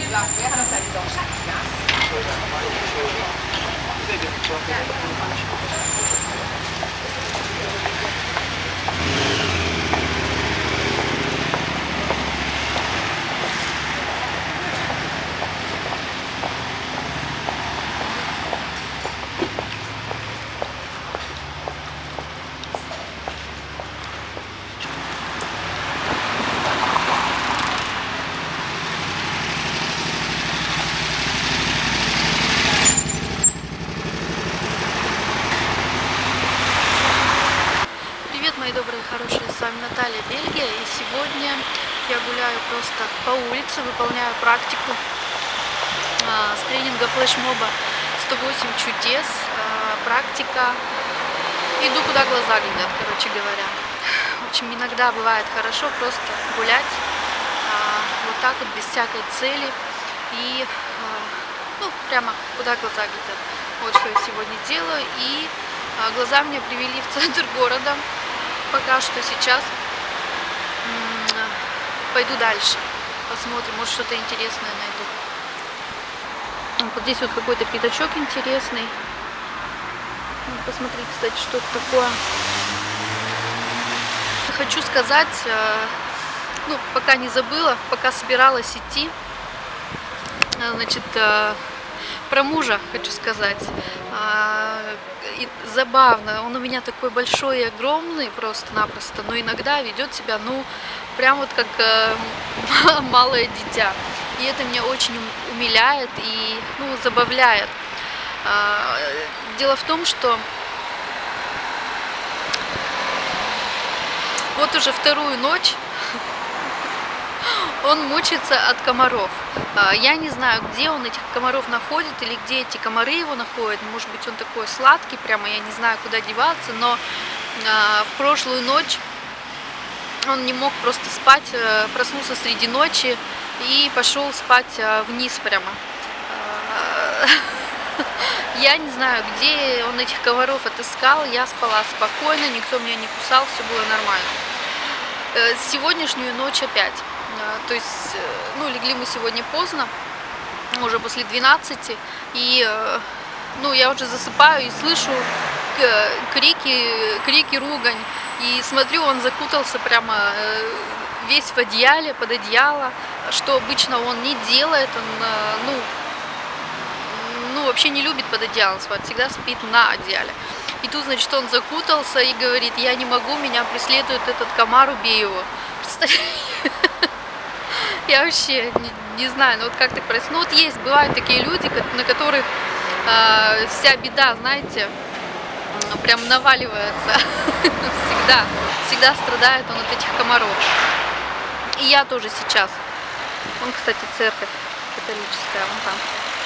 Мои добрые, хорошие, с вами Наталья, Бельгия, и сегодня я гуляю просто по улице, выполняю практику с тренинга флешмоба 108 чудес, практика, иду куда глаза глядят, короче говоря. В общем, иногда бывает хорошо просто гулять вот так вот, без всякой цели, и ну, прямо куда глаза глядят. Вот что я сегодня делаю, и глаза меня привели в центр города. Пока что сейчас пойду дальше, посмотрим, может что-то интересное найду. Вот здесь вот какой-то пятачок интересный. Посмотрите, кстати, что это такое. Хочу сказать, ну, пока не забыла, пока собиралась идти, значит, про мужа хочу сказать. И забавно, он у меня такой большой и огромный просто-напросто, но иногда ведет себя, ну, прям вот как малое дитя. И это меня очень умиляет и, ну, забавляет. Дело в том, что вот уже вторую ночь он мучается от комаров. Я не знаю, где он этих комаров находит или где эти комары его находят. Может быть, он такой сладкий, прямо я не знаю, куда деваться. Но в прошлую ночь он не мог просто спать, проснулся среди ночи и пошел спать вниз прямо. Я не знаю, где он этих комаров отыскал. Я спала спокойно, никто меня не кусал, все было нормально. Сегодняшнюю ночь опять. То есть, ну, легли мы сегодня поздно, уже после 12, и, ну, я уже засыпаю и слышу крики, ругань, и смотрю, он закутался прямо весь в одеяле, под одеяло, что обычно он не делает, он, ну, вообще не любит под одеялом спать, всегда спит на одеяле. И тут, значит, он закутался и говорит: я не могу, меня преследует этот комар, убей его. Представляете? Я вообще не знаю, ну вот как так происходит. Ну вот есть, бывают такие люди, на которых вся беда, знаете, прям наваливается. Всегда страдает он от этих комаров. И я тоже сейчас. Вон, кстати, церковь католическая, вон там.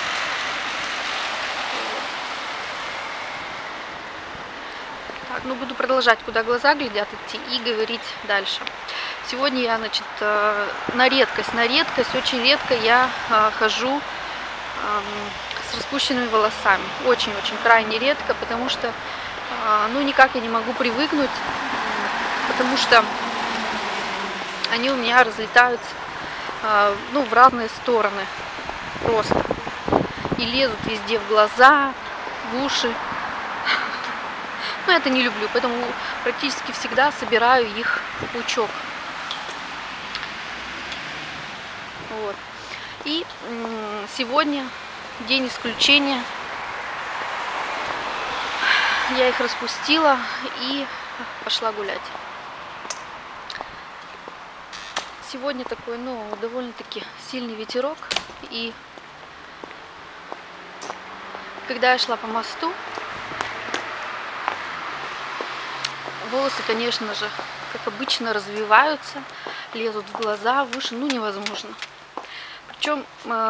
Так, ну буду продолжать, куда глаза глядят, идти и говорить дальше. Сегодня я, значит, на редкость, очень редко я хожу с распущенными волосами. Очень-очень крайне редко, потому что, ну, никак я не могу привыкнуть, потому что они у меня разлетаются, ну, в разные стороны просто. И лезут везде в глаза, в уши. Но я это не люблю, поэтому практически всегда собираю их в пучок. Вот. И сегодня день исключения. Я их распустила и пошла гулять. Сегодня такой, ну, довольно-таки сильный ветерок. И когда я шла по мосту, волосы, конечно же, как обычно, развиваются, лезут в глаза, в уши, ну, невозможно. Причем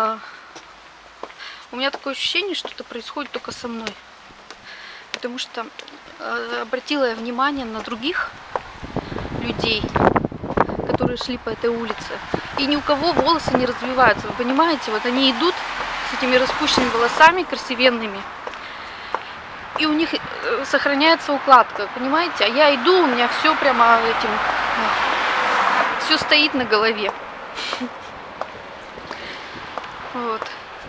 у меня такое ощущение, что это происходит только со мной. Потому что обратила я внимание на других людей, которые шли по этой улице. И ни у кого волосы не развиваются. Вы понимаете, вот они идут с этими распущенными волосами красивенными. И у них сохраняется укладка, понимаете? А я иду, у меня все прямо этим, все стоит на голове. Вот.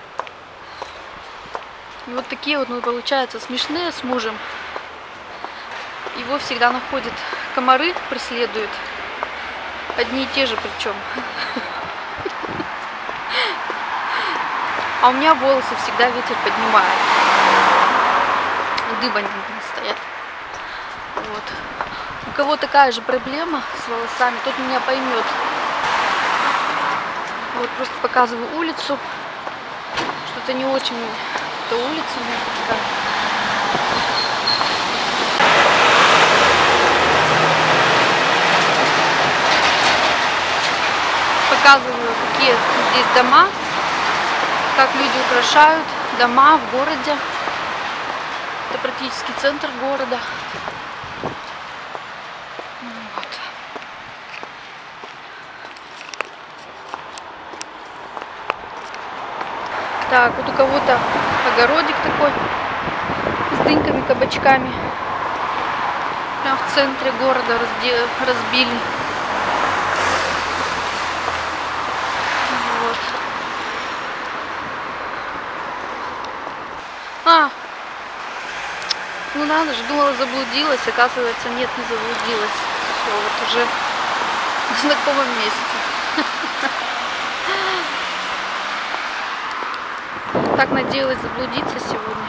И вот такие вот мы, получается, смешные с мужем. Его всегда находят комары, преследуют. Одни и те же причем. А у меня волосы всегда ветер поднимает. Дыбом стоят. Вот. У кого такая же проблема с волосами, тот меня поймет. Вот просто показываю улицу. Что-то не очень эта улица у меня такая. Показываю, какие здесь дома, как люди украшают дома в городе. Это практически центр города. Вот. Так, вот у кого-то огородик такой с дыньками, кабачками. Прям в центре города разбили. Вот. Ну надо же, думала, заблудилась, оказывается, нет, не заблудилась. Все, вот уже в знакомом месте. Так надеялась заблудиться сегодня.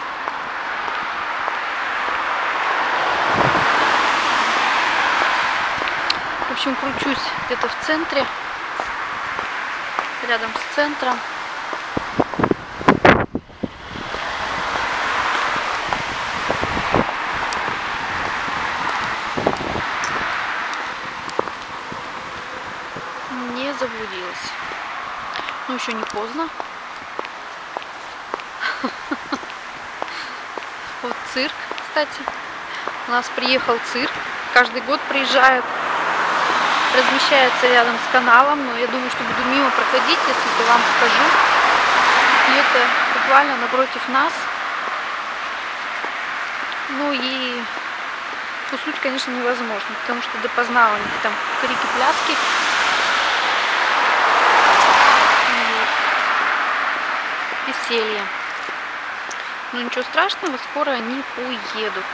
В общем, кручусь где-то в центре, рядом с центром. Не заблудилась. Но еще не поздно. Вот цирк, кстати. У нас приехал цирк. Каждый год приезжает. Размещается рядом с каналом. Но я думаю, что буду мимо проходить, если я вам покажу. И это буквально напротив нас. Ну и уснуть, конечно, невозможно. Потому что допоздна у них там крики-пляски. Веселье. Но ничего страшного, скоро они уедут.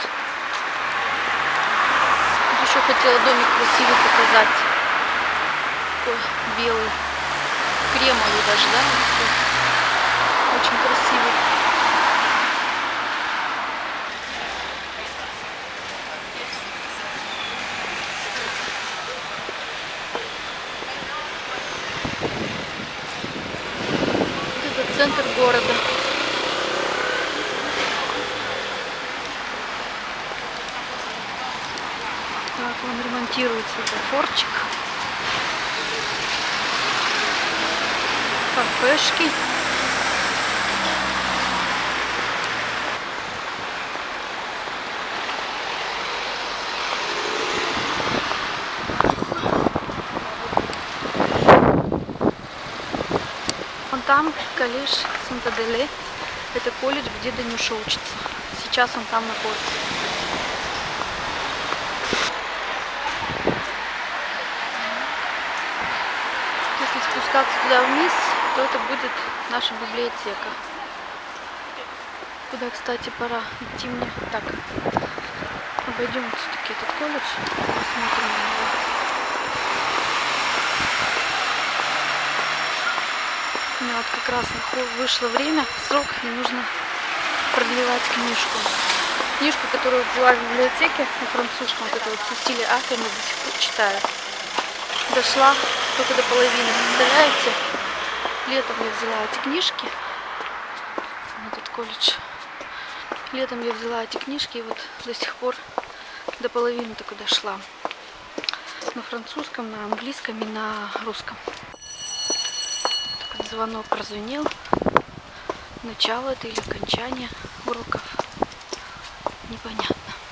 Тут еще хотела домик красивый показать. Такой белый, кремовый даже, да? Очень красивый. Вот это центр города. Так, он ремонтируется, это форчик. Кафешки. Вон там колледж Санта-Деле. Это колледж, где Данюша учится. Сейчас он там находится. Если спускаться туда вниз, то это будет наша библиотека. Куда, кстати, пора идти мне. Так, обойдем все-таки этот колледж, посмотрим на него. У меня вот как раз вышло время, срок, и нужно продлевать книжку. Книжку, которую взяла в библиотеке на французском, вот это вот Сесилия Акерман, до сих пор читаю. Дошла только до половины, представляете? Летом я взяла эти книжки, этот колледж. Летом я взяла эти книжки и вот до сих пор до половины только дошла. На французском, на английском и на русском. Так, звонок прозвенел. Начало это или окончание уроков. Непонятно.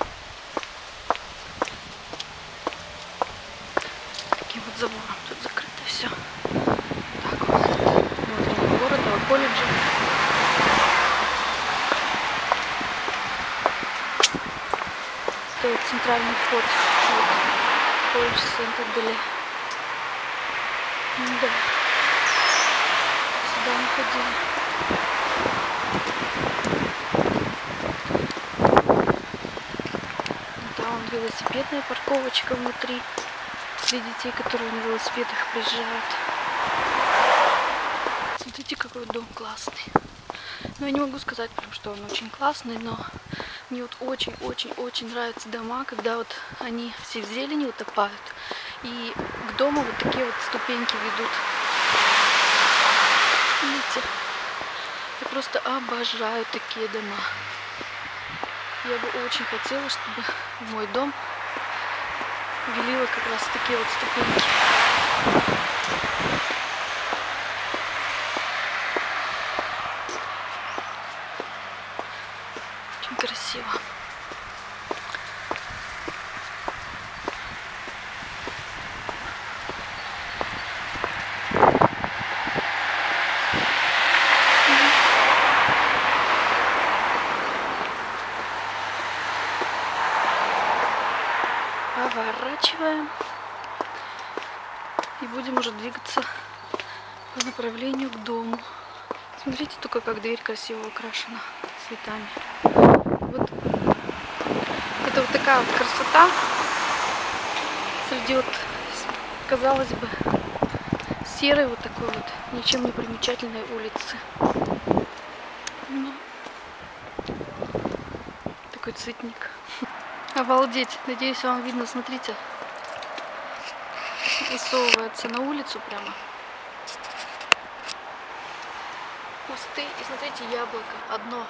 Таким вот забором тут закрыто все. Так вот. Внутренний город, два колледжа. Это вот центральный вход. Вот. Колледж Санта-Деле. Да. Да, мы ходили. Там велосипедная парковочка внутри для детей, которые на велосипедах приезжают. Смотрите, какой дом классный. Но я не могу сказать прям, что он очень классный, но мне вот очень-очень-очень нравятся дома, когда вот они все в зелени утопают, и к дому вот такие вот ступеньки ведут. Видите? Я просто обожаю такие дома. Я бы очень хотела, чтобы в мой дом вели вот как раз такие вот ступеньки. Очень красиво. Поворачиваем и будем уже двигаться по направлению к дому. Смотрите только, как дверь красиво украшена цветами. Вот это вот такая вот красота среди вот, казалось бы, серой вот такой вот ничем не примечательной улицы. Ну, такой цветник. Обалдеть! Надеюсь, вам видно. Смотрите, высовывается на улицу прямо. Кусты. И смотрите, яблоко. Одно.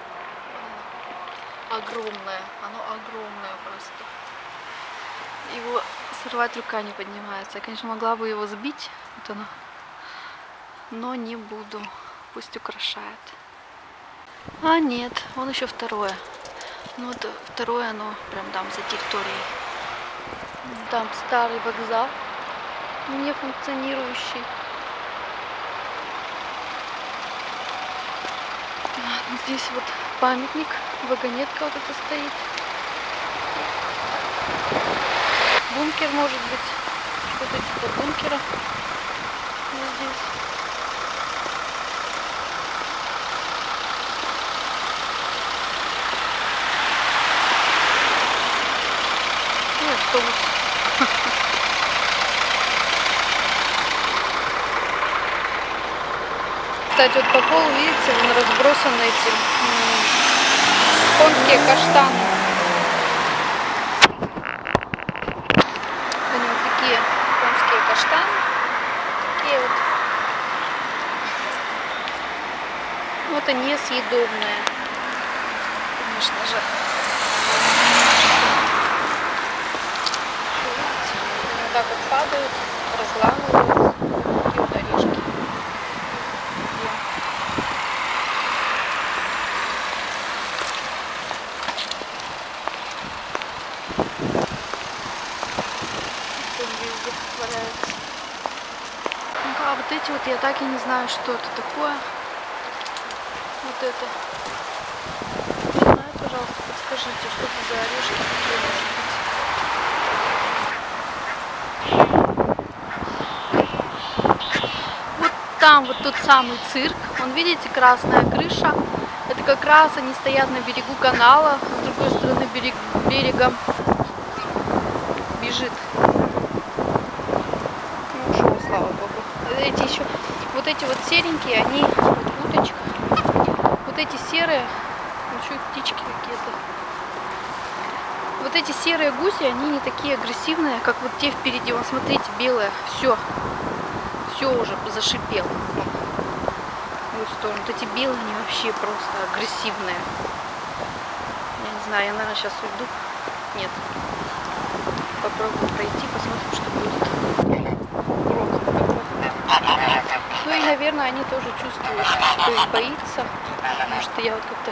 Огромное. Оно огромное просто. Его сорвать рука не поднимается. Я, конечно, могла бы его сбить. Вот оно. Но не буду. Пусть украшает. А нет, вон еще второе. Ну вот второе, оно прям там за территорией. Там старый вокзал, не функционирующий. Здесь вот памятник, вагонетка вот это стоит. Бункер, может быть, что-то типа бункера вот здесь. И автобус. Кстати, вот по полу, видите, он разбросан эти конские каштаны. Они вот такие конские каштаны. Такие вот. Вот они съедобные. Конечно же. Вот так вот падают, разламываются. Такие вот орешки. А вот эти вот я так и не знаю, что это такое. Вот это. Не знаю, пожалуйста, подскажите, что это за орешки такие, может быть. Вот там вот тот самый цирк. Вон, видите, красная крыша. Это как раз они стоят на берегу канала. С другой стороны берега бежит. Ну, ушел, слава богу. Эти еще, вот эти вот серенькие, они, вот уточка, вот эти серые, еще и птички какие-то. Вот эти серые гуси, они не такие агрессивные, как вот те впереди. Вон, смотрите, белые, все уже зашипел. В эту сторону. Вот эти белые, они вообще просто агрессивные. Я не знаю, я, наверное, сейчас уйду. Нет. Попробую пройти, посмотрим, что будет. Урок такой. Ну и, наверное, они тоже чувствуют, кто их боится. Потому что я вот как-то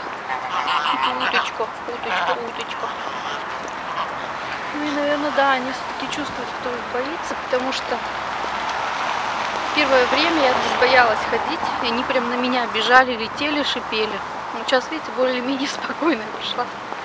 уточка. Ну и, наверное, да, они все-таки чувствуют, кто их боится, потому что первое время я здесь боялась ходить, и они прям на меня бежали, летели, шипели. Но сейчас, видите, более-менее спокойно пришла.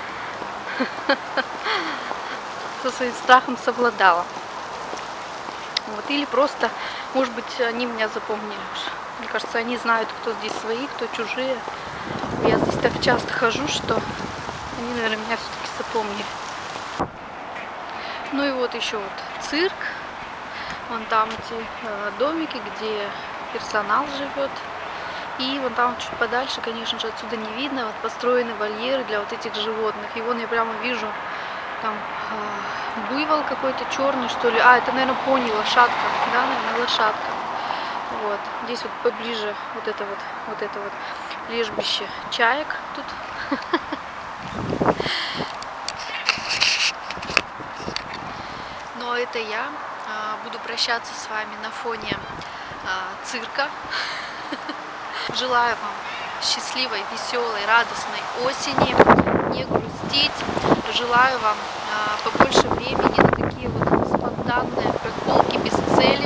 Со своим страхом совладала. Вот, или просто, может быть, они меня запомнили уже. Мне кажется, они знают, кто здесь свои, кто чужие. Я здесь так часто хожу, что они, наверное, меня все-таки запомнили. Ну и вот еще вот цирк. Вон там эти домики, где персонал живет. И вон там чуть подальше, конечно же, отсюда не видно, вот построены вольеры для вот этих животных. И вон я прямо вижу там буйвол какой-то черный, что ли. А, это, наверное, пони, лошадка. Да, наверное, лошадка. Вот. Здесь вот поближе вот это вот лежбище чаек тут. Но это я буду прощаться с вами на фоне цирка. Желаю вам счастливой, веселой, радостной осени, не грустить. Желаю вам побольше времени на такие вот спонтанные прогулки без цели.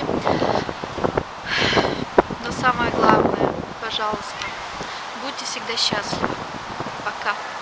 Но самое главное, пожалуйста, будьте всегда счастливы. Пока.